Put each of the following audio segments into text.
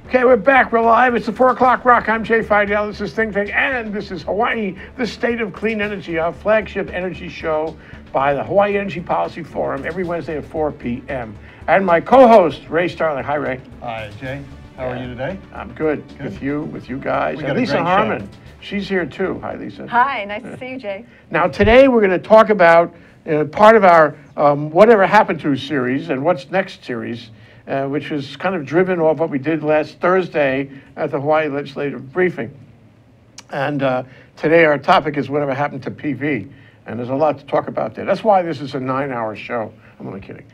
Okay, we're back. We're live. It's the 4 o'clock rock. I'm Jay Fidel. This is ThinkTech, and this is Hawaii, the State of Clean Energy, our flagship energy show by the Hawaii Energy Policy Forum every Wednesday at 4 p.m. And my co-host, Ray Starling. Hi, Ray. Hi, Jay. How are you today? I'm good. With you guys. And Lisa Harmon. She's here too. Hi, Lisa. Hi, nice to see you, Jay. Now, today we're going to talk about part of our Whatever Happened To series and What's Next series, which was kind of driven off what we did last Thursday at the Hawaii Legislative Briefing. And today our topic is Whatever Happened to PV. And there's a lot to talk about there. That's why this is a 9-hour show. I'm only kidding.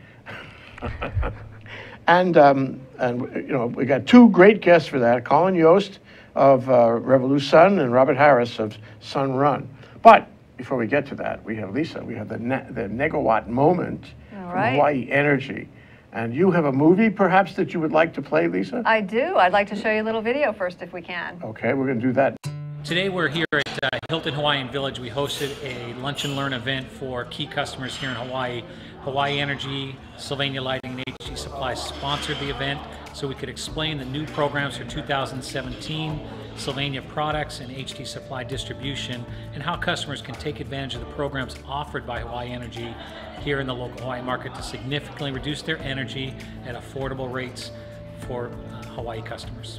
And you know, we got two great guests for that, Colin Yost of RevoluSun and Robert Harris of Sunrun. But before we get to that, we have Lisa. We have the Negawatt moment from Hawaii Energy. And you have a movie, perhaps, that you would like to play, Lisa? I do. I'd like to show you a little video first, if we can. Okay, we're going to do that. Today we're here at Hilton Hawaiian Village. We hosted a lunch and learn event for key customers here in Hawaii. Hawaii Energy, Sylvania Lighting, and HG Supply sponsored the event so we could explain the new programs for 2017, Sylvania products and HG Supply distribution, and how customers can take advantage of the programs offered by Hawaii Energy here in the local Hawaii market to significantly reduce their energy at affordable rates for Hawaii customers.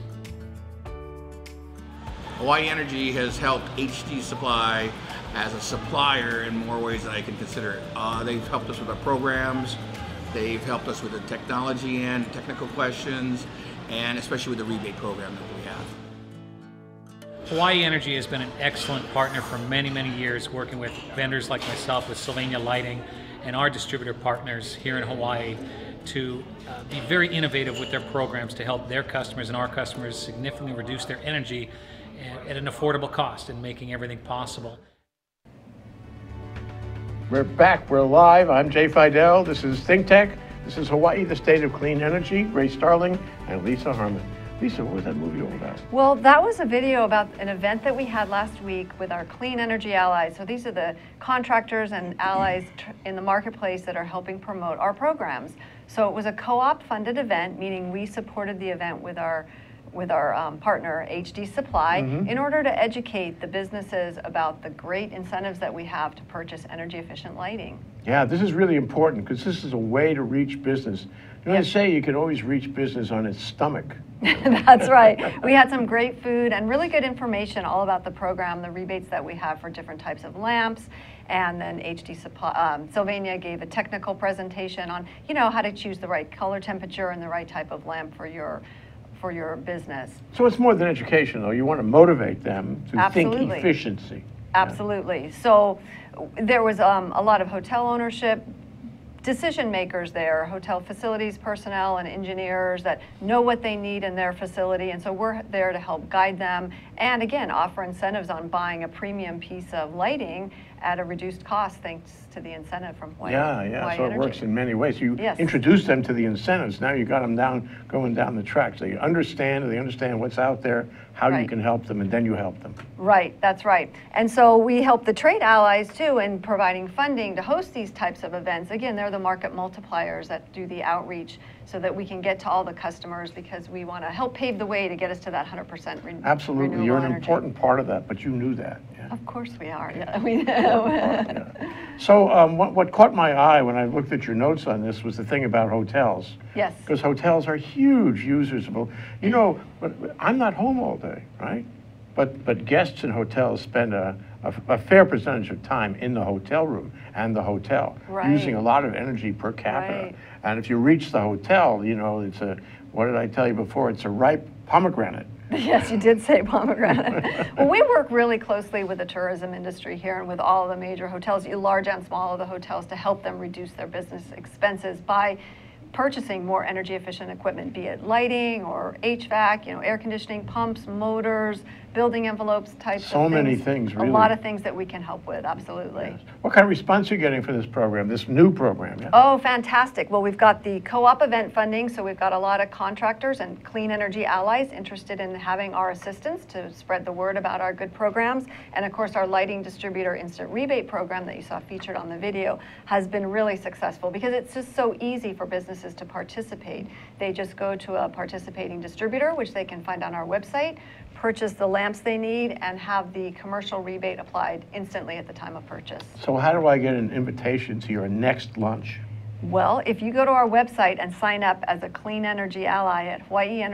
Hawaii Energy has helped HG Supply as a supplier in more ways than I can consider it. They've helped us with our programs, they've helped us with the technology and technical questions, and especially with the rebate program that we have. Hawaii Energy has been an excellent partner for many, many years, working with vendors like myself with Sylvania Lighting and our distributor partners here in Hawaii to be very innovative with their programs to help their customers and our customers significantly reduce their energy at an affordable cost and making everything possible. We're back. We're live. I'm Jay Fidel. This is ThinkTech. This is Hawaii, the State of Clean Energy. Ray Starling and Lisa Harmon. Lisa, what was that movie all about? Well, that was a video about an event that we had last week with our clean energy allies. So these are the contractors and allies in the marketplace that are helping promote our programs. So it was a co-op funded event, meaning we supported the event with our partner, HG Supply, in order to educate the businesses about the great incentives that we have to purchase energy efficient lighting. Yeah, this is really important because this is a way to reach business. You know, they say you can always reach business on its stomach. That's right. We had some great food and really good information all about the program, the rebates that we have for different types of lamps. And then HG Supply, Sylvania gave a technical presentation on, you know, how to choose the right color temperature and the right type of lamp for your business. So it's more than education, though. You want to motivate them to Absolutely. think efficiency. Absolutely. So there was a lot of hotel ownership, decision makers there, hotel facilities personnel and engineers that know what they need in their facility, and so we're there to help guide them and again offer incentives on buying a premium piece of lighting at a reduced cost thanks to the incentive from Hawaii. Yeah, so Energy. it works in many ways. You introduce them to the incentives. Now you got them going down the track. So they understand what's out there, how you can help them, and then you help them. Right, that's right. And so we help the trade allies too in providing funding to host these types of events. Again, they're the market multipliers that do the outreach so that we can get to all the customers because we want to help pave the way to get us to that 100% renewable Absolutely, you're an energy. important part of that, but you knew that. Yeah. Of course we are, yeah. We know. Yeah. So what caught my eye when I looked at your notes on this was the thing about hotels. Yes. Because hotels are huge users of, you know, but I'm not home all day, right? But guests in hotels spend a fair percentage of time in the hotel room and the hotel, using a lot of energy per capita. Right. And if you reach the hotel, you know, it's what did I tell you before? It's a ripe pomegranate. Yes, you did say pomegranate. Well, we work really closely with the tourism industry here and with all the major hotels, large and small of the hotels, to help them reduce their business expenses by purchasing more energy efficient equipment, be it lighting or HVAC, you know, air conditioning, pumps, motors, building envelopes types of things. So many things, really. A lot of things that we can help with, absolutely. Yes. What kind of response are you getting for this program, this new program? Yeah? Oh, fantastic. Well, we've got the co-op event funding, so we've got a lot of contractors and clean energy allies interested in having our assistance to spread the word about our good programs. And of course, our lighting distributor instant rebate program that you saw featured on the video has been really successful because it's just so easy for businesses to participate. They just go to a participating distributor, which they can find on our website, purchase the lamps they need, and have the commercial rebate applied instantly at the time of purchase. So how do I get an invitation to your next lunch? Well, if you go to our website and sign up as a clean energy ally at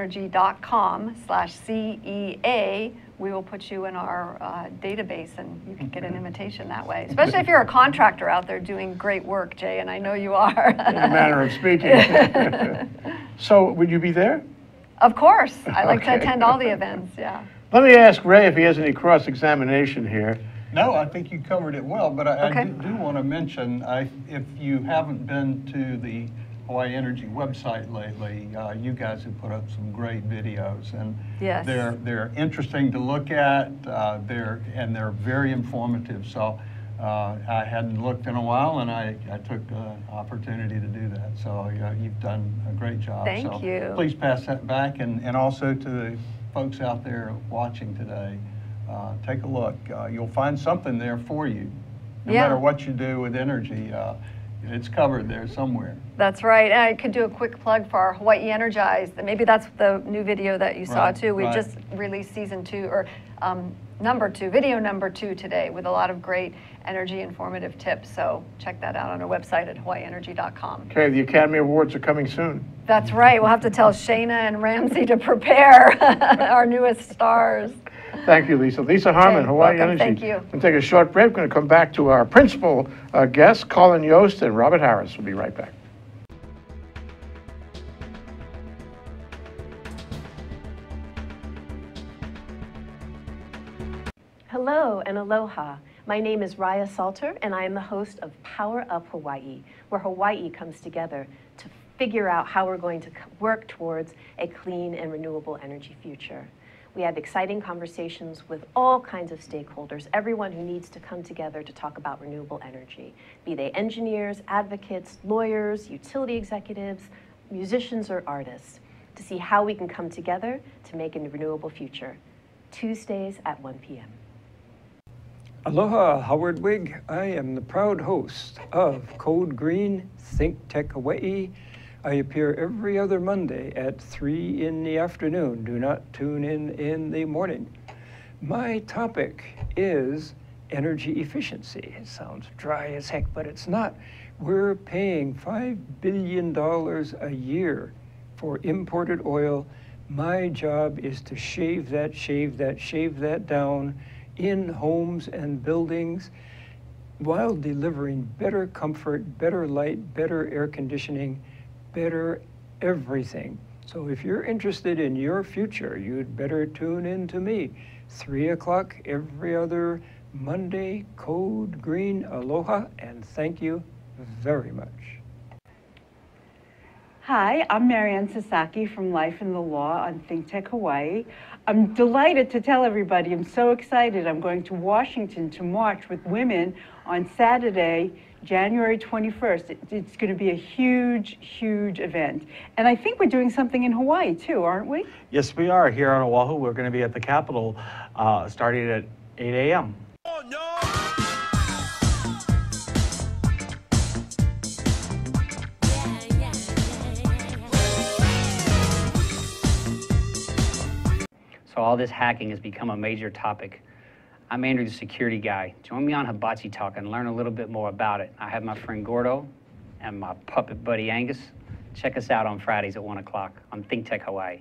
hawaiienergy.com/CEA, we will put you in our database and you can get an invitation that way. Especially if you're a contractor out there doing great work, Jay, and I know you are. In a manner of speaking. So would you be there? Of course. I like to Okay. attend all the events, yeah. Let me ask Ray if he has any cross-examination here. No, I think you covered it well, but I Okay. do want to mention, if you haven't been to the Hawaii Energy website lately, you guys have put up some great videos, and Yes. they're interesting to look at. They're very informative. So I hadn't looked in a while, and I took the opportunity to do that. So you've done a great job. Thank so you. Please pass that back, and also to the folks out there watching today. Take a look. You'll find something there for you. No Yeah. matter what you do with energy, it's covered there somewhere. That's right. And I could do a quick plug for our Hawaii Energized. Maybe that's the new video that you saw Right, too. We've right. just released season 2 or video number 2 today with a lot of great energy informative tips. So check that out on our website at hawaiienergy.com. Okay, the Academy Awards are coming soon. That's right. We'll have to tell Shayna and Ramsey to prepare our newest stars. Thank you, Lisa. Lisa Harmon, Okay, Hawaii welcome. Energy. Thank you. We'll take a short break. We're going to come back to our principal guests, Colin Yost and Robert Harris. We'll be right back. Hello and aloha. My name is Raya Salter, and I am the host of Power Up Hawaii, where Hawaii comes together to figure out how we're going to work towards a clean and renewable energy future. We have exciting conversations with all kinds of stakeholders, everyone who needs to come together to talk about renewable energy, be they engineers, advocates, lawyers, utility executives, musicians, or artists, to see how we can come together to make a renewable future. Tuesdays at 1 p.m. Aloha, Howard Wigg. I am the proud host of Code Green, ThinkTech Hawaii. I appear every other Monday at 3 in the afternoon. Do not tune in the morning. My topic is energy efficiency. It sounds dry as heck, but it's not. We're paying $5 billion a year for imported oil. My job is to shave that down in homes and buildings while delivering better comfort, better light, better air conditioning, better everything. So if you're interested in your future, you'd better tune in to me. 3 o'clock every other Monday, Code Green. Aloha, and thank you very much. Hi, I'm Marianne Sasaki from Life and the Law on ThinkTech Hawaii. I'm delighted to tell everybody, I'm so excited. I'm going to Washington to march with women on Saturday, January 21st. It's going to be a huge, huge event. And I think we're doing something in Hawaii too, aren't we? Yes, we are. Here on Oahu, we're going to be at the Capitol starting at 8 a.m. Oh, no! So all this hacking has become a major topic. I'm Andrew, the security guy. Join me on Hibachi Talk and learn a little bit more about it. I have my friend Gordo and my puppet buddy Angus. Check us out on Fridays at 1 o'clock on ThinkTech Hawaii.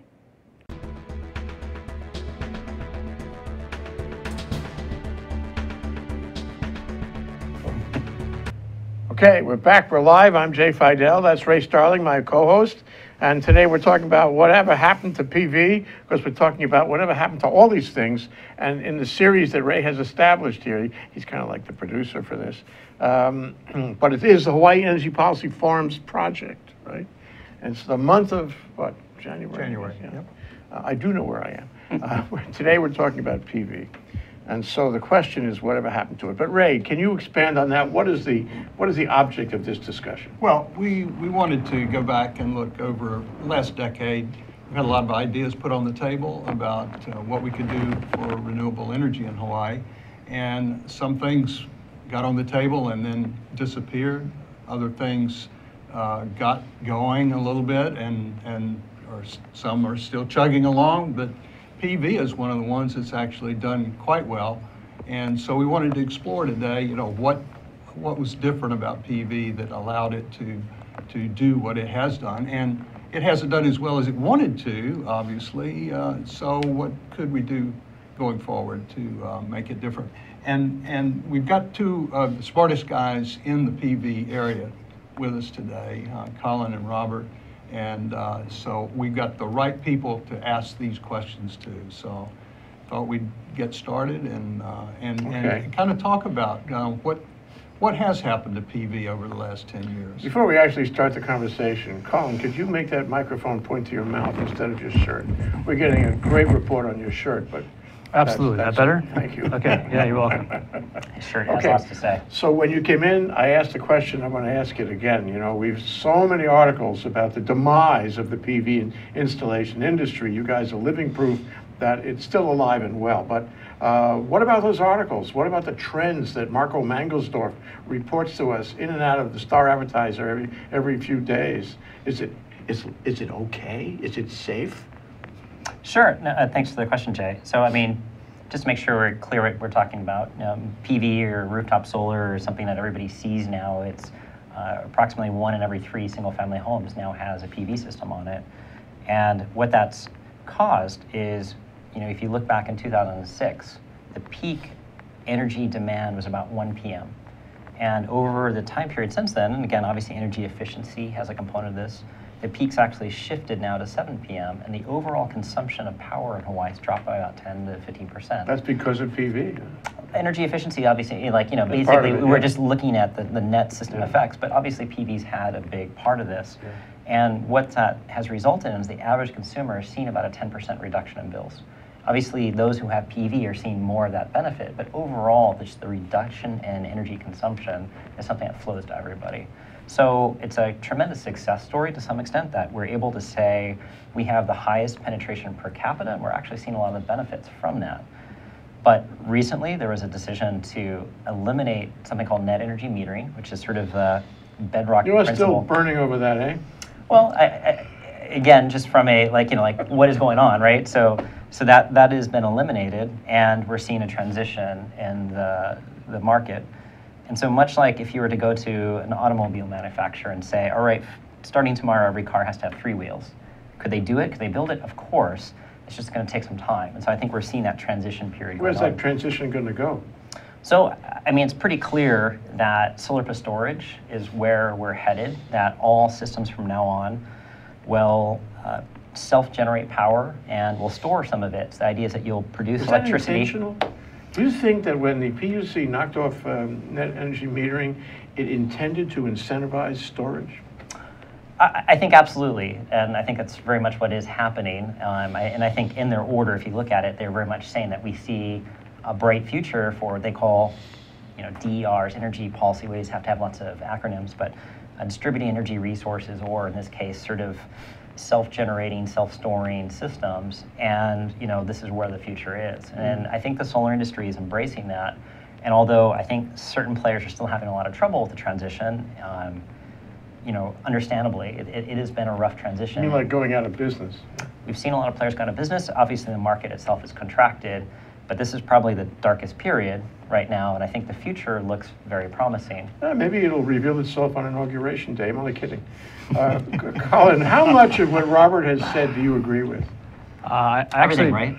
Okay, we're back. We're live. I'm Jay Fidel. That's Ray Starling, my co-host. And today we're talking about whatever happened to PV, because we're talking about whatever happened to all these things. And in the series that Ray has established here, he's kind of like the producer for this. But it is the Hawaii Energy Policy Forums project, right? And it's the month of, what, January? January, Yeah. yep. I do know where I am. Today we're talking about PV. And so the question is, whatever happened to it? But Ray, can you expand on that? What is the object of this discussion? Well, we wanted to go back and look over the last decade. We've had a lot of ideas put on the table about what we could do for renewable energy in Hawaii. And some things got on the table and then disappeared. Other things got going a little bit, or some are still chugging along, but PV is one of the ones that's actually done quite well. And so we wanted to explore today, what was different about PV that allowed it to do what it has done. And it hasn't done as well as it wanted to, obviously. So what could we do going forward to make it different? And we've got two of the smartest guys in the PV area with us today, Colin and Robert. And so we've got the right people to ask these questions to. So I thought we'd get started and kind of talk about what has happened to PV over the last 10 years. Before we actually start the conversation, Colin, could you make that microphone point to your mouth instead of your shirt? We're getting a great report on your shirt, but absolutely. That better? Thank you. Okay. Yeah, you're welcome. His shirt has lots to say. So when you came in, I asked the question. I'm going to ask it again. We've so many articles about the demise of the PV installation industry. You guys are living proof that it's still alive and well. But what about those articles? What about the trends that Marco Mangelsdorf reports to us in and out of the Star Advertiser every few days? Is it okay? Is it safe? Sure. No, thanks for the question, Jay. So, just to make sure we're clear what we're talking about, PV or rooftop solar or something that everybody sees now, it's approximately 1 in every 3 single-family homes now has a PV system on it. And what that's caused is, if you look back in 2006, the peak energy demand was about 1 p.m. And over the time period since then, and again, obviously energy efficiency has a component of this, the peak's actually shifted now to 7 p.m. and the overall consumption of power in Hawaii has dropped by about 10 to 15%. That's because of PV. Energy efficiency, obviously, basically we're just looking at the net system effects, but obviously PV's had a big part of this. Yeah. And what that has resulted in is the average consumer has seen about a 10% reduction in bills. Obviously, those who have PV are seeing more of that benefit, but overall, just the reduction in energy consumption is something that flows to everybody. So it's a tremendous success story to some extent that we're able to say we have the highest penetration per capita, and we're actually seeing a lot of the benefits from that. But recently, there was a decision to eliminate something called net energy metering, which is sort of the bedrock principle. You're still burning over that, eh? Well, again, just from a, what is going on, right? So that has been eliminated, and we're seeing a transition in the market. And so much like if you were to go to an automobile manufacturer and say, all right, starting tomorrow, every car has to have 3 wheels. Could they do it? Could they build it? Of course. It's just going to take some time. And so I think we're seeing that transition period. Where's that transition going to go? So, it's pretty clear that solar plus storage is where we're headed, that all systems from now on will self-generate power and will store some of it. So the idea is that you'll produce electricity. Is that intentional? Do you think that when the PUC knocked off net energy metering, it intended to incentivize storage? I think absolutely, and I think that's very much what is happening. And I think in their order, if you look at it, they're very much saying that we see a bright future for what they call, DERs, energy policy ways, have to have lots of acronyms, but distributing energy resources, or in this case, sort of self-generating, self-storing systems, and this is where the future is. And I think the solar industry is embracing that. And although I think certain players are still having a lot of trouble with the transition, understandably, it has been a rough transition. You mean like going out of business? We've seen a lot of players go out of business. Obviously, the market itself is contracted, but this is probably the darkest period right now, and I think the future looks very promising. Maybe it'll reveal itself on Inauguration Day. I'm only kidding. Colin, how much of what Robert has said do you agree with? Everything, right?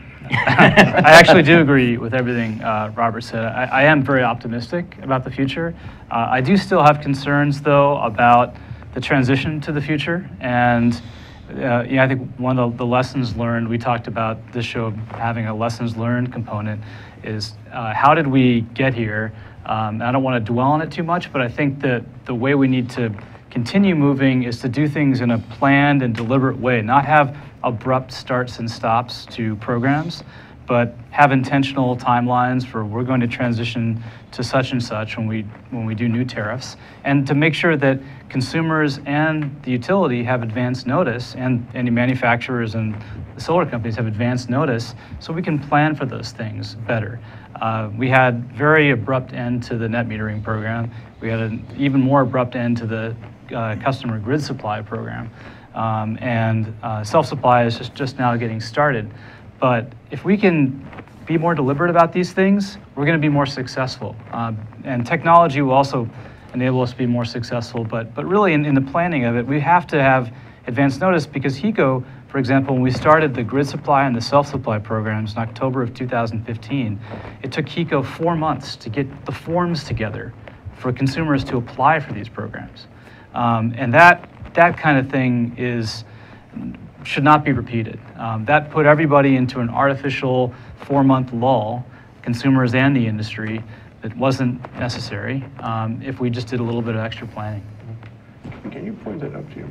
I actually do agree with everything Robert said. I am very optimistic about the future. I do still have concerns, though, about the transition to the future. And I think one of the lessons learned, we talked about this show having a lessons learned component, is how did we get here? I don't want to dwell on it too much, but I think that the way we need to continue moving is to do things in a planned and deliberate way, not have abrupt starts and stops to programs, but have intentional timelines for we're going to transition to such and such when we do new tariffs, and to make sure that consumers and the utility have advance notice, and any manufacturers and the solar companies have advance notice, so we can plan for those things better. We had very abrupt end to the net metering program. We had an even more abrupt end to the customer grid supply program, and self-supply is just now getting started. But if we can be more deliberate about these things, we're going to be more successful. And technology will also enable us to be more successful. But really, in the planning of it, we have to have advance notice, because HECO, for example, when we started the grid supply and the self-supply programs in October of 2015, it took HECO 4 months to get the forms together for consumers to apply for these programs. And that kind of thing should not be repeated. That put everybody into an artificial 4-month lull, consumers and the industry, that wasn't necessary if we just did a little bit of extra planning. Can you point that up to you?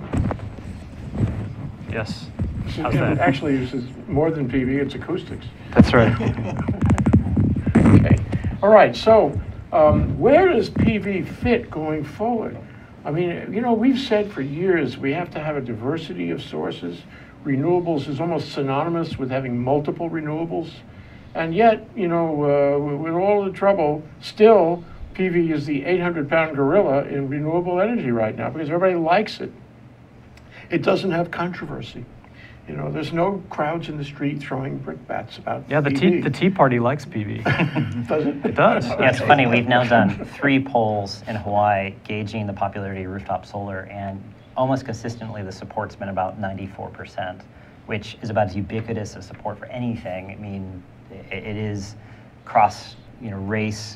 Yes. How's that? Actually, this is more than PV, it's acoustics. That's right. Okay. All right, so where does PV fit going forward? I mean, you know, we've said for years we have to have a diversity of sources. Renewables is almost synonymous with having multiple renewables. And yet, you know, with all the trouble, still PV is the 800-pound gorilla in renewable energy right now, because everybody likes it. It doesn't have controversy. You know, there's no crowds in the street throwing brickbats about PV. The Tea Party likes PV. Does it? It does. Yeah, it's funny. We've now done 3 polls in Hawaii gauging the popularity of rooftop solar, and almost consistently the support's been about 94%, which is about as ubiquitous as support for anything. I mean, it is cross, race,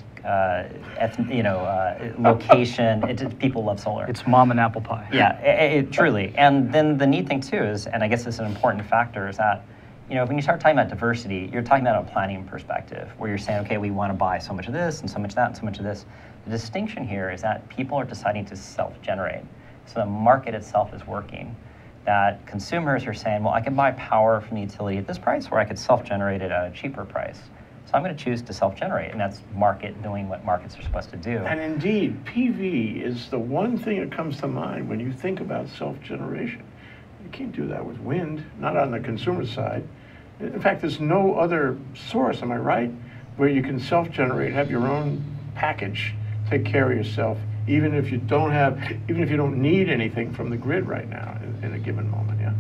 location. People love solar. It's mom and apple pie. Yeah, it truly. And then the neat thing too is, and I guess this is an important factor, is that when you start talking about diversity, you're talking about a planning perspective, where you're saying, okay, we want to buy so much of this and so much of that and so much of this. The distinction here is that people are deciding to self-generate. So the market itself is working. That consumers are saying, well, I can buy power from the utility at this price, or I could self-generate it at a cheaper price. So I'm going to choose to self-generate, and that's market doing what markets are supposed to do. And indeed, PV is the one thing that comes to mind when you think about self-generation. You can't do that with wind, not on the consumer side. In fact, there's no other source, am I right, where you can self-generate, have your own package, take care of yourself, even if you don't need anything from the grid right now in a given moment, yeah?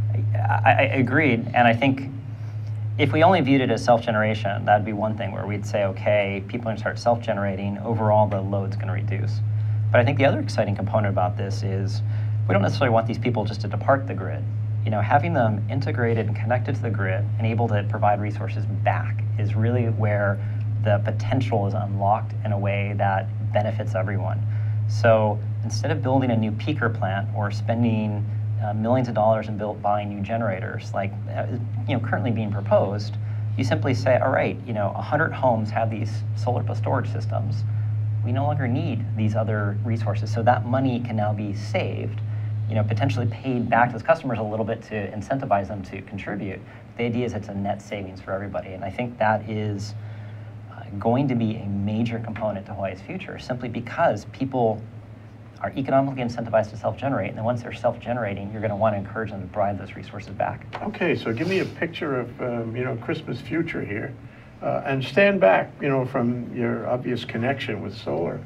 I agreed, and I think if we only viewed it as self-generation, that'd be one thing where we'd say, okay, people are going to start self-generating, overall the load's going to reduce. But I think the other exciting component about this is we don't necessarily want these people just to depart the grid. Having them integrated and connected to the grid and able to provide resources back is really where the potential is unlocked in a way that benefits everyone. So instead of building a new peaker plant or spending millions of dollars in buying new generators, like currently being proposed, you simply say, all right, 100 homes have these solar plus storage systems. We no longer need these other resources, so that money can now be saved, potentially paid back to those customers a little bit to incentivize them to contribute. The idea is it's a net savings for everybody, and I think that is going to be a major component to Hawaii's future, simply because people are economically incentivized to self-generate, and then once they're self-generating, you're going to want to encourage them to provide those resources back. Okay, so give me a picture of Christmas future here, and stand back, from your obvious connection with solar.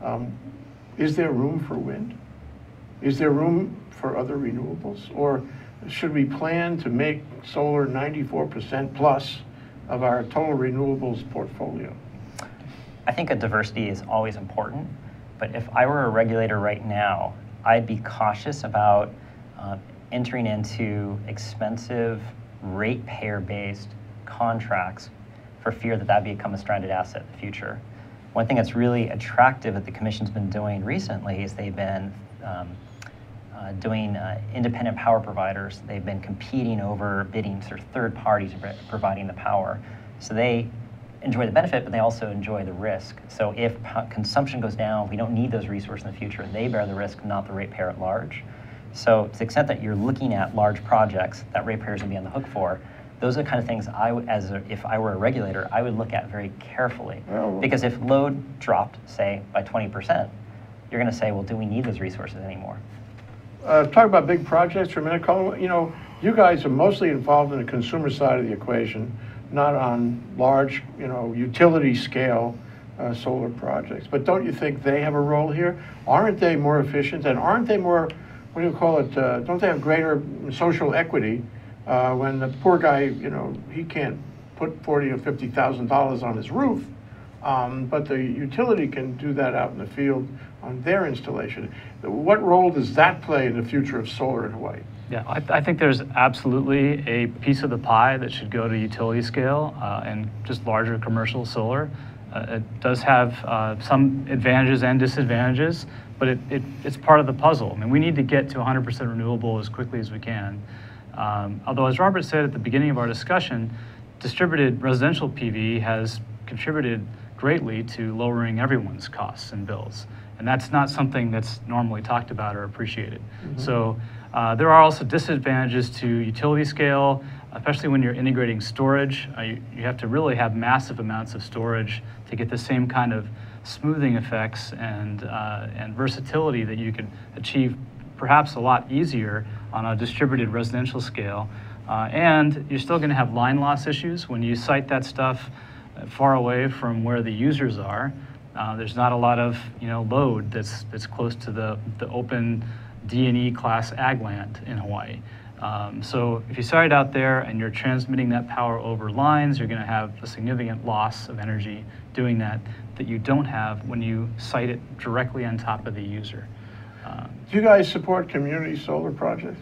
Is there room for wind? Is there room for other renewables, or should we plan to make solar 94% plus of our total renewables portfolio? I think a diversity is always important. But if I were a regulator right now, I'd be cautious about entering into expensive ratepayer-based contracts for fear that that become a stranded asset in the future. One thing that's really attractive that the Commission's been doing recently is they've been doing independent power providers. They've been competing over bidding for third parties providing the power. So they enjoy the benefit, but they also enjoy the risk. So if consumption goes down, we don't need those resources in the future. They bear the risk, not the ratepayer at large. So to the extent that you're looking at large projects that ratepayers will be on the hook for, those are the kind of things if I were a regulator, I would look at very carefully. Because if load dropped, say, by 20%, you're going to say, well, do we need those resources anymore? Talk about big projects for a minute, Colin. You know, you guys are mostly involved in the consumer side of the equation, not on large, you know, utility scale solar projects. But don't you think they have a role here? Aren't they more efficient, and aren't they more, what do you call it, don't they have greater social equity when the poor guy, you know, he can't put $40,000 or $50,000 on his roof, but the utility can do that out in the field on their installation. What role does that play in the future of solar in Hawaii? Yeah, I think there's absolutely a piece of the pie that should go to utility scale and just larger commercial solar. It does have some advantages and disadvantages, but it's part of the puzzle. I mean, we need to get to 100% renewable as quickly as we can. Although, as Robert said at the beginning of our discussion, distributed residential PV has contributed greatly to lowering everyone's costs and bills. And that's not something that's normally talked about or appreciated. So there are also disadvantages to utility scale, especially when you're integrating storage. You have to really have massive amounts of storage to get the same kind of smoothing effects and versatility that you can achieve perhaps a lot easier on a distributed residential scale. And you're still going to have line loss issues when you site that stuff far away from where the users are. There's not a lot of load that's close to the open D&E class ag land in Hawaii. So if you site it out there and you're transmitting that power over lines, you're going to have a significant loss of energy doing that you don't have when you site it directly on top of the user. Do you guys support community solar projects?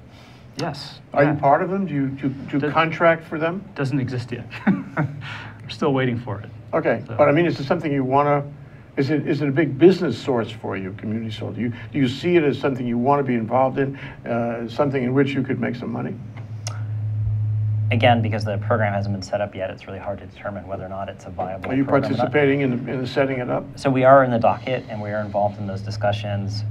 Yes. Are you part of them? Do you contract for them? Doesn't exist yet. We're still waiting for it. Okay, So. but I mean, is it something you want to, is it a big business source for you, community solar? Do you see it as something you want to be involved in, something in which you could make some money? Again, because the program hasn't been set up yet, it's really hard to determine whether or not it's a viable Are you program participating in the setting it up? So we are in the docket and we are involved in those discussions.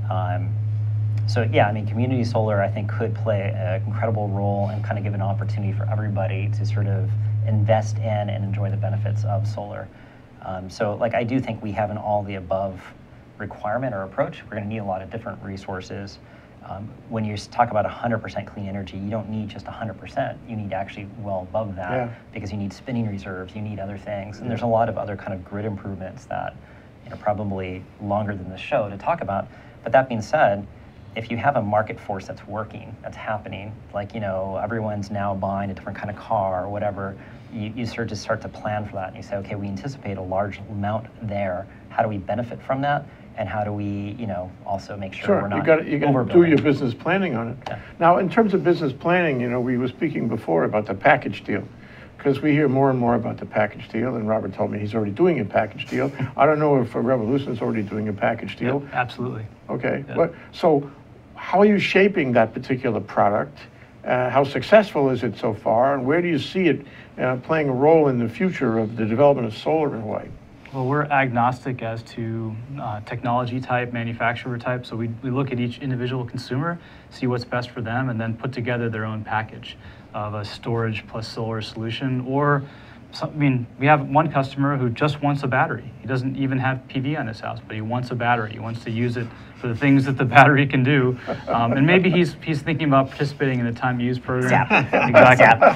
So yeah, I mean, community solar I think could play an incredible role and kind of give an opportunity for everybody to sort of invest in and enjoy the benefits of solar. So like I do think we have an all the above requirement or approach. We're going to need a lot of different resources. When you talk about 100% clean energy, you don't need just 100%. You need actually well above that because you need spinning reserves, you need other things. And there's a lot of other kind of grid improvements that probably longer than the show to talk about. But that being said, if you have a market force that's working, that's happening, like everyone's now buying a different kind of car or whatever, you start to plan for that and you say, okay, we anticipate a large amount there. How do we benefit from that? And how do we, also make sure we're not overbuilding? You got to do your business planning on it. Yeah. Now, in terms of business planning, we were speaking before about the package deal, because we hear more and more about the package deal, and Robert told me he's already doing a package deal. I don't know if RevoluSun's already doing a package deal. Yeah, absolutely. Okay. Yeah. So how are you shaping that particular product? How successful is it so far, and where do you see it playing a role in the future of the development of solar in Hawaii? Well, we're agnostic as to technology type, manufacturer type, so we look at each individual consumer, see what's best for them, and then put together their own package of a storage plus solar solution. Or, we have one customer who just wants a battery. He doesn't even have PV on his house, but he wants a battery. He wants to use it for the things that the battery can do. And maybe he's thinking about participating in the time use program. Zap. Exactly.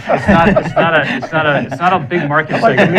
It's not a big market segment.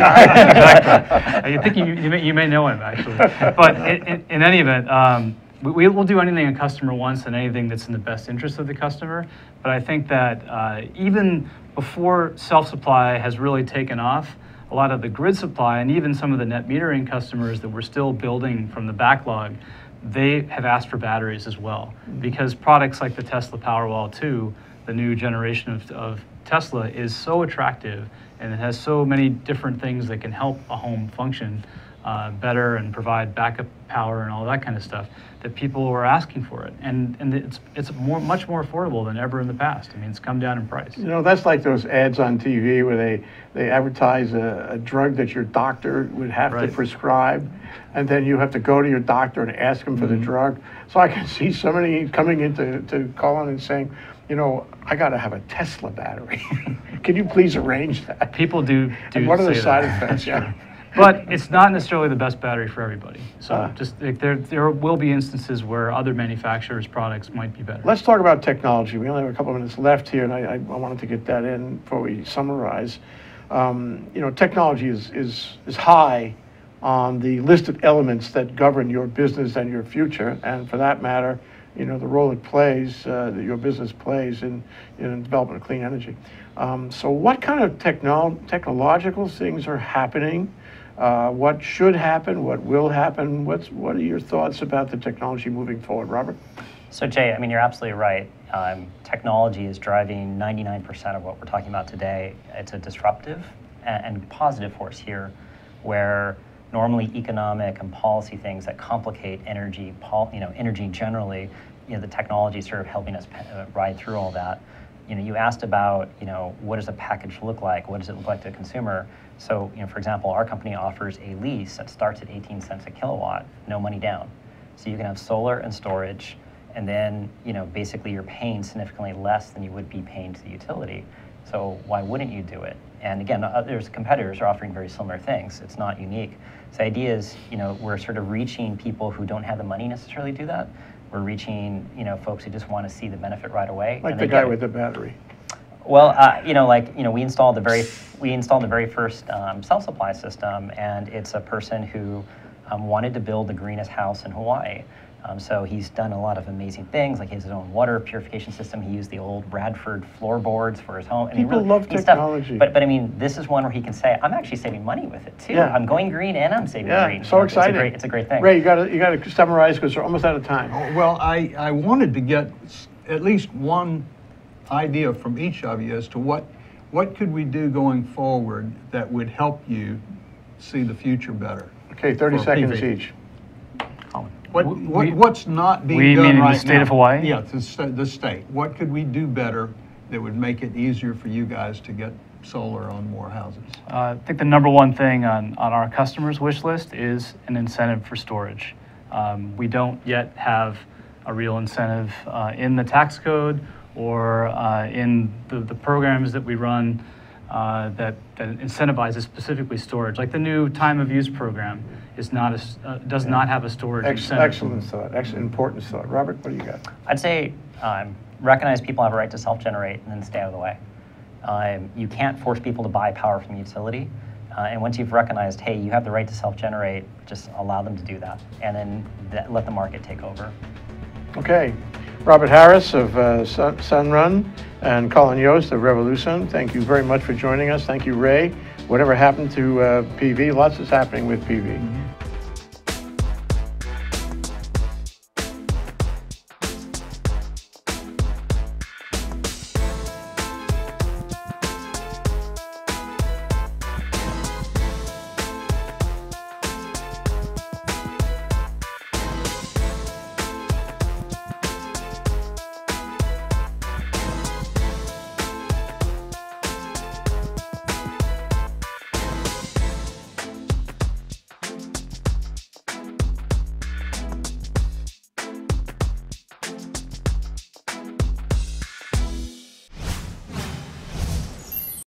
Exactly. I think you may know him actually. But in any event, we will do anything a customer wants and anything that's in the best interest of the customer. But I think that even before self-supply has really taken off, a lot of the grid supply and even some of the net metering customers that we're still building from the backlog, they have asked for batteries as well. Because products like the Tesla Powerwall 2, the new generation of Tesla, is so attractive and it has so many different things that can help a home function better and provide backup power and all that kind of stuff, that people are asking for it. And it's much more affordable than ever in the past. I mean, it's come down in price. You know, that's like those ads on TV where they advertise a drug that your doctor would have to prescribe, and then you have to go to your doctor and ask him for the drug. So I can see somebody coming into Colin and saying, you know, I got to have a Tesla battery. Can you please arrange that? People do And what are the say side that. effects? Yeah. But it's not necessarily the best battery for everybody. So just like, there will be instances where other manufacturers' products might be better. Let's talk about technology. We only have a couple of minutes left here, and I wanted to get that in before we summarize. You know, technology is high on the list of elements that govern your business and your future, and for that matter, you know, the role it plays, that your business plays in the development of clean energy. So what kind of technological things are happening? What should happen? What will happen? What are your thoughts about the technology moving forward, Robert? So Jay, I mean, you're absolutely right. Technology is driving 99% of what we're talking about today. It's a disruptive and positive force here, where normally economic and policy things that complicate energy, energy generally, you know, the technology is sort of helping us ride through all that. You know, you asked about, you know, what does a package look like? What does it look like to a consumer? So, you know, for example, our company offers a lease that starts at 18 cents a kilowatt, no money down. So you can have solar and storage, and then, you know, basically you're paying significantly less than you would be paying to the utility. So why wouldn't you do it? And again, there's competitors are offering very similar things. It's not unique. So the idea is, you know, we're sort of reaching people who don't have the money necessarily to do that. We're reaching, you know, folks who just want to see the benefit right away. Like the guy with the battery. Well, you know, like, you know, we installed the very first self-supply system, and it's a person who wanted to build the greenest house in Hawaii. So he's done a lot of amazing things, like he has his own water purification system. He used the old Bradford floorboards for his home. And People love technology. But I mean, this is one where he can say, I'm actually saving money with it too. Yeah. I'm going green and I'm saving green. So exciting. It's a great thing. Ray, you got to summarize because we're almost out of time. Well, I wanted to get at least one idea from each of you as to what could we do going forward that would help you see the future better. Okay, 30 seconds PV. each. What's not being we done mean right the state now? of Hawaii? Yeah, the state. What could we do better that would make it easier for you guys to get solar on more houses? I think the number one thing on our customers' wish list is an incentive for storage. We don't yet have a real incentive in the tax code or in the programs that we run that incentivizes specifically storage. Like the new time of use program is not does not have a storage incentive. Excellent thought. Excellent, important thought. Robert, what do you got? I'd say recognize people have a right to self-generate and then stay out of the way. You can't force people to buy power from the utility. And once you've recognized, hey, you have the right to self-generate, just allow them to do that. And then let the market take over. Okay. Robert Harris of Sunrun and Colin Yost of RevoluSun, thank you very much for joining us. Thank you, Ray. Whatever happened to PV? Lots is happening with PV.